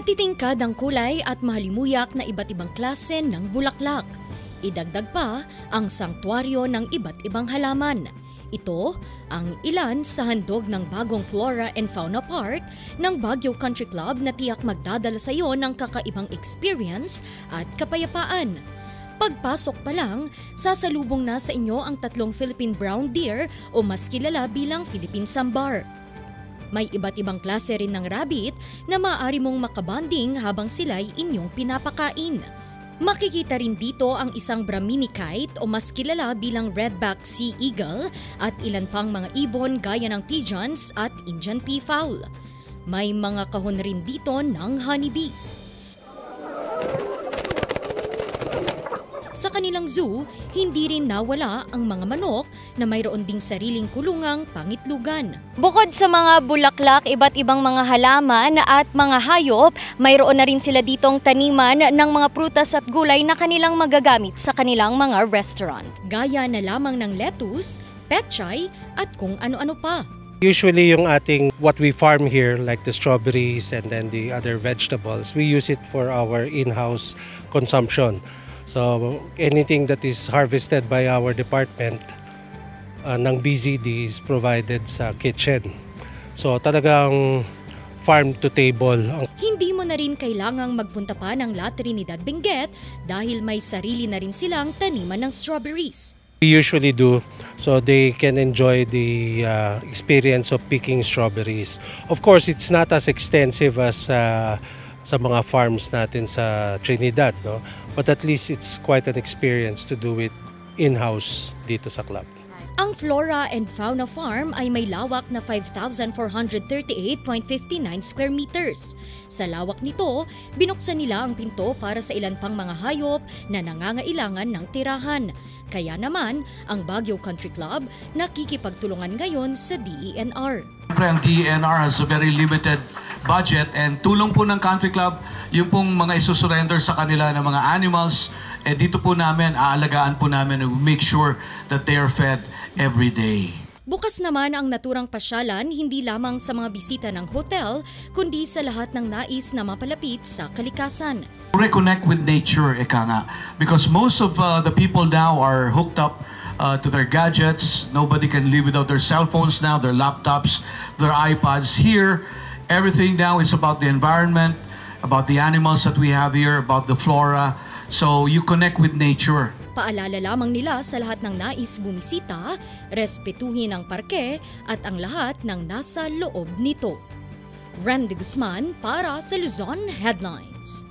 Matitingkad ang kulay at mahalimuyak na iba't ibang klase ng bulaklak. Idagdag pa ang sangtuaryo ng iba't ibang halaman. Ito ang ilan sa handog ng bagong Flora and Fauna Park ng Baguio Country Club na tiyak magdadala sa iyo ng kakaibang experience at kapayapaan. Pagpasok pa lang, sasalubong na sa inyo ang 3 Philippine brown deer o mas kilala bilang Philippine sambar. May iba't ibang klase rin ng rabbit na maaari mong makabanding habang sila'y inyong pinapakain. Makikita rin dito ang isang Brahminy kite o mas kilala bilang redback sea eagle at ilan pang mga ibon gaya ng pigeons at Indian peafowl. May mga kahon rin dito ng honeybees. Sa kanilang zoo, hindi rin nawala ang mga manok na mayroon ding sariling kulungang pangitlugan. Bukod sa mga bulaklak, iba't ibang mga halaman at mga hayop, mayroon na rin sila ditong taniman ng mga prutas at gulay na kanilang magagamit sa kanilang mga restaurant. Gaya na lamang ng lettuce, pechay at kung ano-ano pa. Usually yung ating what we farm here like the strawberries and then the other vegetables, we use it for our in-house consumption. So anything that is harvested by our department ng BZD is provided sa kitchen. So talagang farm to table. Hindi mo na rin kailangang magpunta pa ng La Trinidad Benguet dahil may sarili na rin silang taniman ng strawberries. We usually do so they can enjoy the experience of picking strawberries. Of course, it's not as extensive as sa mga farms natin sa Trinidad, no? But at least it's quite an experience to do it in-house dito sa club. Ang Flora and Fauna Farm ay may lawak na 5,438.59 square meters. Sa lawak nito, binuksan nila ang pinto para sa ilan pang mga hayop na nangangailangan ng tirahan. Kaya naman, ang Baguio Country Club nakikipagtulungan ngayon sa DENR. Ang DENR has a very limited budget and tulong po ng Country Club yung pong mga isusurrender sa kanila ng mga animals. Dito po namin, aalagaan po namin and make sure that they are fed every day. Bukas naman ang naturang pasyalan hindi lamang sa mga bisita ng hotel, kundi sa lahat ng nais na mapalapit sa kalikasan. Reconnect with nature, eka nga. Because most of the people now are hooked up to their gadgets. Nobody can live without their cell phones now, their laptops, their iPads. Here, everything now is about the environment, about the animals that we have here, about the flora. So you connect with nature. Paalala lamang nila sa lahat ng nais bumisita, respetuhin ang parke at ang lahat ng nasa loob nito. Randy Guzman para sa Luzon Headlines.